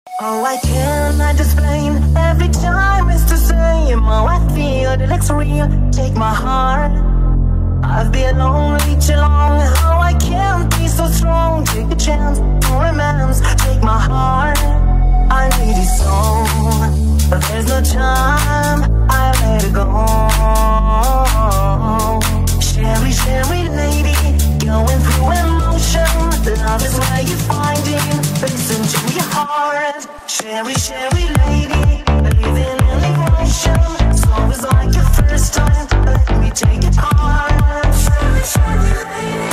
Oh, I cannot explain. Every time it's the same. Oh, I feel it looks real. Take my heart. I've been lonely too long. Oh, I can't be so strong. Take a chance, no romance. Take my heart. I need it so, but there's no time. I let it go. Cheri, Cheri lady, going through emotion. Love is where you find it. Listen to your heart. Cheri, Cheri lady, living in emotion. So it's like your first time. Let me take it hard. Cheri, Cheri lady.